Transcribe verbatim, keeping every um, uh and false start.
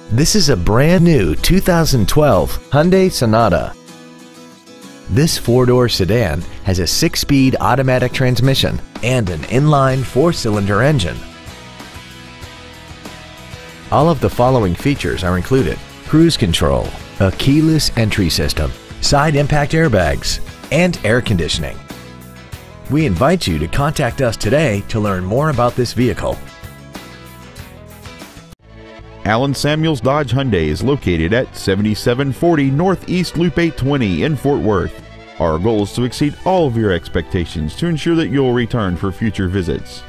This is a brand new two thousand twelve Hyundai Sonata. This four-door sedan has a six-speed automatic transmission and an inline four-cylinder engine. All of the following features are included: cruise control, a keyless entry system, side impact airbags, and air conditioning. We invite you to contact us today to learn more about this vehicle. Allen Samuels Dodge Hyundai is located at seventy-seven forty Northeast Loop eight twenty in Fort Worth. Our goal is to exceed all of your expectations to ensure that you'll return for future visits.